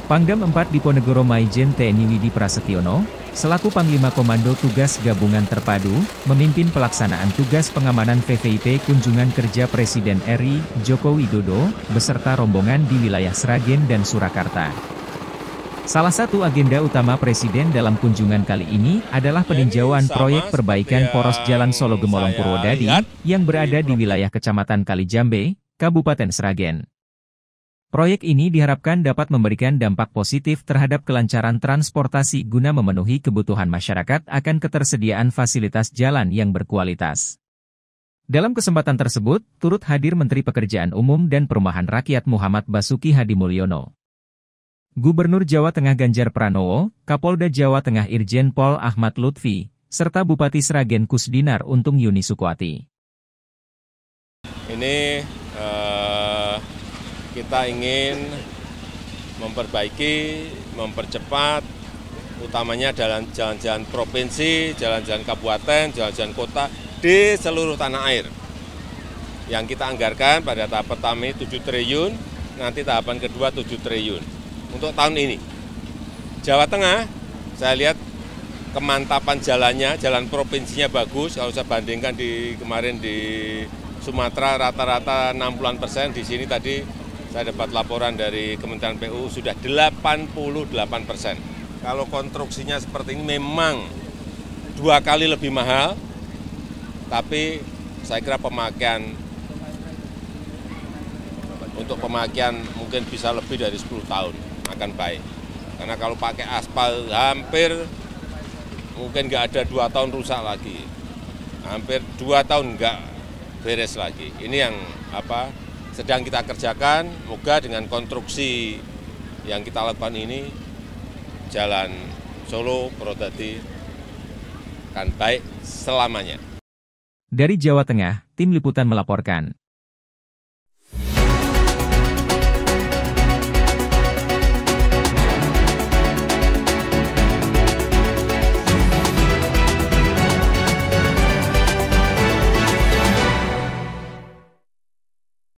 Pangdam 4 Diponegoro Maijen TNI Widi Prasetyono, selaku Panglima Komando Tugas Gabungan Terpadu, memimpin pelaksanaan tugas pengamanan VVIP kunjungan kerja Presiden RI, Joko Widodo, beserta rombongan di wilayah Sragen dan Surakarta. Salah satu agenda utama Presiden dalam kunjungan kali ini adalah peninjauan proyek perbaikan poros Jalan Solo Gemolong Purwodadi, yang berada di wilayah Kecamatan Kalijambe, Kabupaten Sragen. Proyek ini diharapkan dapat memberikan dampak positif terhadap kelancaran transportasi guna memenuhi kebutuhan masyarakat akan ketersediaan fasilitas jalan yang berkualitas. Dalam kesempatan tersebut, turut hadir Menteri Pekerjaan Umum dan Perumahan Rakyat Muhammad Basuki Hadimulyono, Gubernur Jawa Tengah Ganjar Pranowo, Kapolda Jawa Tengah Irjen Pol Ahmad Lutfi, serta Bupati Sragen Kusdinar Untung Yuni Sukwati. Ini kita ingin memperbaiki, mempercepat, utamanya jalan-jalan provinsi, jalan-jalan kabupaten, jalan-jalan kota di seluruh tanah air. Yang kita anggarkan pada tahap pertama 7 triliun, nanti tahapan kedua 7 triliun. Untuk tahun ini, Jawa Tengah, saya lihat kemantapan jalannya, jalan provinsinya bagus. Kalau saya bandingkan kemarin di Sumatera rata-rata 60%, di sini tadi saya dapat laporan dari Kementerian PU sudah 88%. Kalau konstruksinya seperti ini memang 2 kali lebih mahal, tapi saya kira untuk pemakaian mungkin bisa lebih dari 10 tahun akan baik. Karena kalau pakai aspal hampir mungkin nggak ada 2 tahun rusak lagi, hampir 2 tahun nggak beres lagi. Ini yang sedang kita kerjakan. Moga dengan konstruksi yang kita lakukan ini, Jalan Solo Purwodadi akan baik selamanya. Dari Jawa Tengah, Tim Liputan melaporkan.